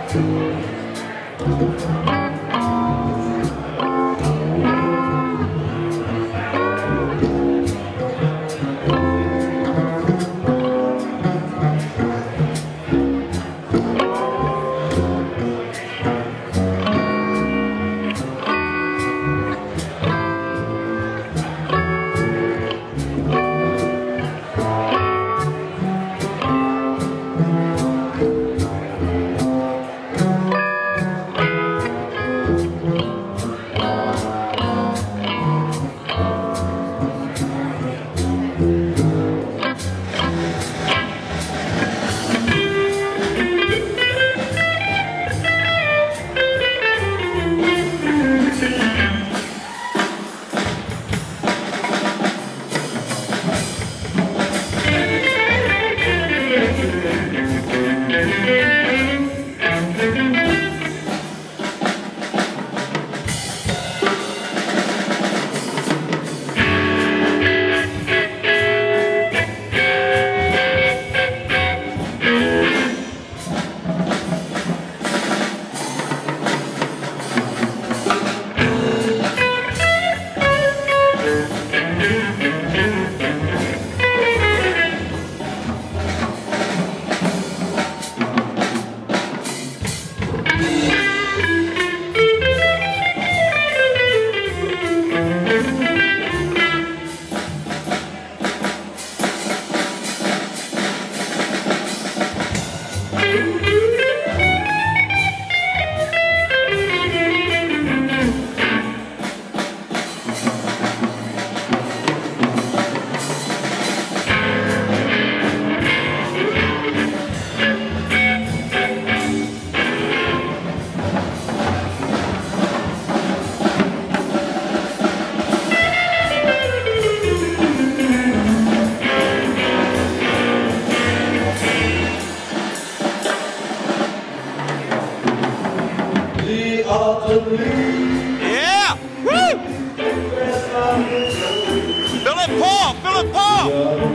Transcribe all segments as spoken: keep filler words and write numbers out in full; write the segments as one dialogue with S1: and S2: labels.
S1: Yeah! Woo! Phillip Paul! Phillip Paul!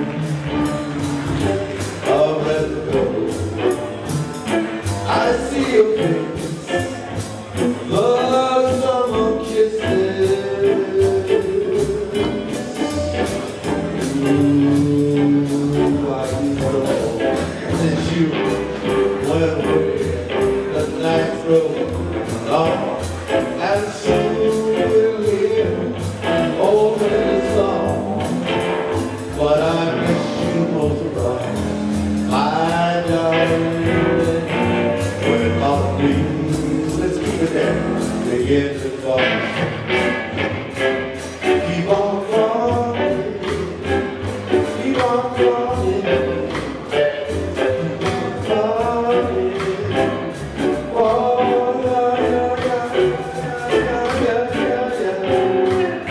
S2: I see your face, love summer kisses. Ooh, I know since you went away, the night road long and soon we'll live over this song. But I miss you most of all, my darling. When all the leaves, let's keep it there, begin to fall. Keep on falling, keep on falling, keep on falling. Oh, yeah, yeah, yeah, yeah, yeah, yeah,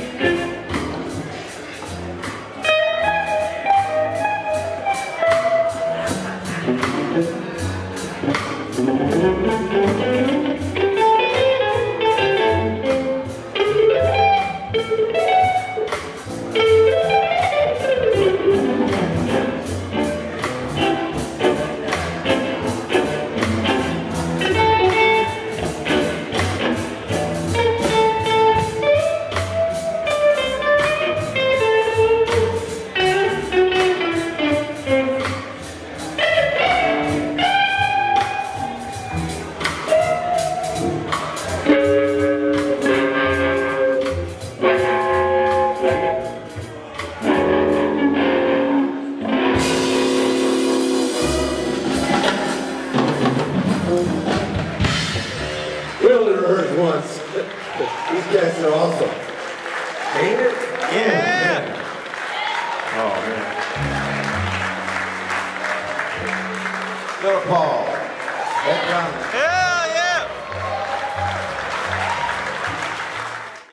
S2: we only rehearsed once. These guys are awesome. Ain't it?
S1: Yeah!
S2: Oh, man. Phillip Paul. Ed Conley.
S1: Yeah!